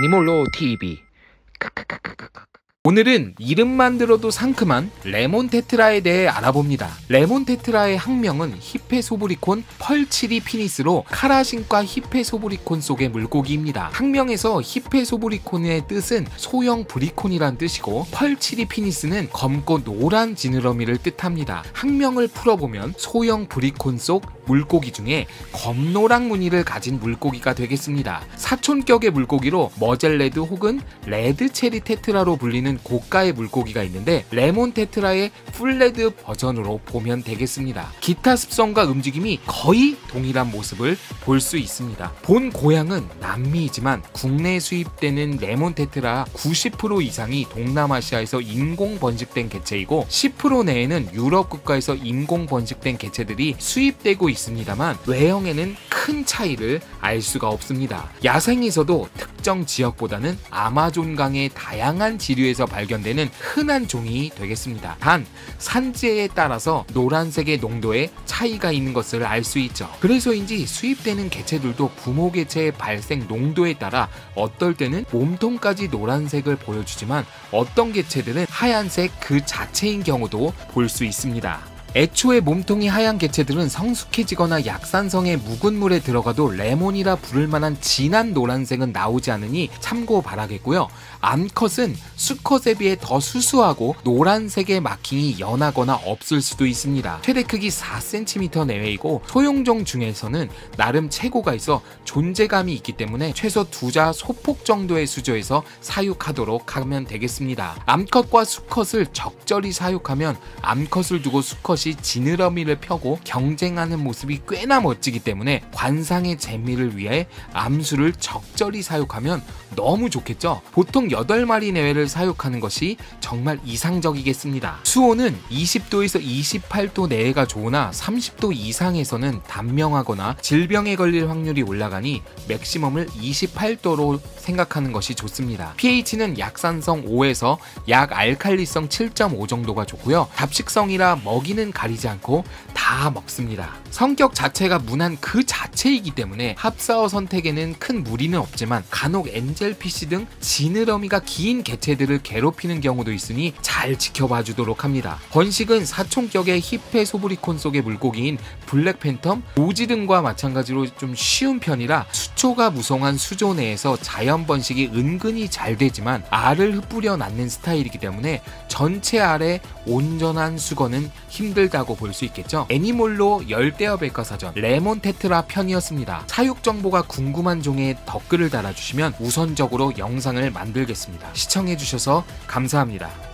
애니몰로 TV. 오늘은 이름만 들어도 상큼한 레몬 테트라에 대해 알아봅니다. 레몬 테트라의 학명은 히페소브리콘 펄치리 피니스로 카라신과 히페소브리콘 속의 물고기입니다. 학명에서 히페소브리콘의 뜻은 소형 브리콘이란 뜻이고 펄치리 피니스는 검고 노란 지느러미를 뜻합니다. 학명을 풀어보면 소형 브리콘 속 물고기 중에 검노랑 무늬를 가진 물고기가 되겠습니다. 사촌격의 물고기로 머젤레드 혹은 레드체리 테트라로 불리는 고가의 물고기가 있는데 레몬 테트라의 풀레드 버전으로 보면 되겠습니다. 기타 습성과 움직임이 거의 동일한 모습을 볼 수 있습니다. 본 고향은 남미이지만 국내에 수입되는 레몬 테트라 90% 이상이 동남아시아에서 인공 번식된 개체이고 10% 내에는 유럽 국가에서 인공 번식된 개체들이 수입되고 있습니다만 외형에는 큰 차이를 알 수가 없습니다. 야생에서도 특정 지역보다는 아마존강의 다양한 지류에서 발견되는 흔한 종이 되겠습니다. 단 산지에 따라서 노란색의 농도에 차이가 있는 것을 알 수 있죠. 그래서인지 수입되는 개체들도 부모 개체의 발생 농도에 따라 어떨 때는 몸통까지 노란색을 보여주지만 어떤 개체들은 하얀색 그 자체인 경우도 볼 수 있습니다. 애초에 몸통이 하얀 개체들은 성숙해지거나 약산성의 묵은 물에 들어가도 레몬이라 부를 만한 진한 노란색은 나오지 않으니 참고 바라겠고요. 암컷은 수컷에 비해 더 수수하고 노란색의 마킹이 연하거나 없을 수도 있습니다. 최대 크기 4cm 내외이고 소형종 중에서는 나름 체고가 있어 존재감이 있기 때문에 최소 두자 소폭 정도의 수조에서 사육하도록 하면 되겠습니다. 암컷과 수컷을 적절히 사육하면 암컷을 두고 수컷이 지느러미를 펴고 경쟁하는 모습이 꽤나 멋지기 때문에 관상의 재미를 위해 암수를 적절히 사육하면 너무 좋겠죠. 보통 8마리 내외를 사육하는 것이 정말 이상적이겠습니다. 수온은 20도에서 28도 내외가 좋으나 30도 이상에서는 단명하거나 질병에 걸릴 확률이 올라가니 맥시멈을 28도로 생각하는 것이 좋습니다. pH는 약산성 5에서 약 알칼리성 7.5 정도가 좋고요. 잡식성이라 먹이는 가리지 않고 다 먹습니다. 성격 자체가 문한 그 자체이기 때문에 합사어 선택에는 큰 무리는 없지만 간혹 엔젤피쉬 등 지느러미가 긴 개체들을 괴롭히는 경우도 있으니 잘 지켜봐 주도록 합니다. 번식은 사촌격의 히페소브리콘 속의 물고기인 블랙팬텀, 오지 등과 마찬가지로 좀 쉬운 편이라 수초가 무성한 수조 내에서 자연 번식이 은근히 잘 되지만 알을 흩뿌려 낳는 스타일이기 때문에 전체 알의 온전한 수거는 힘들다고 볼 수 있겠죠. 애니몰로 열대어 백과사전 레몬 테트라 편이었습니다. 사육 정보가 궁금한 종에 댓글을 달아주시면 우선적으로 영상을 만들겠습니다. 시청해주셔서 감사합니다.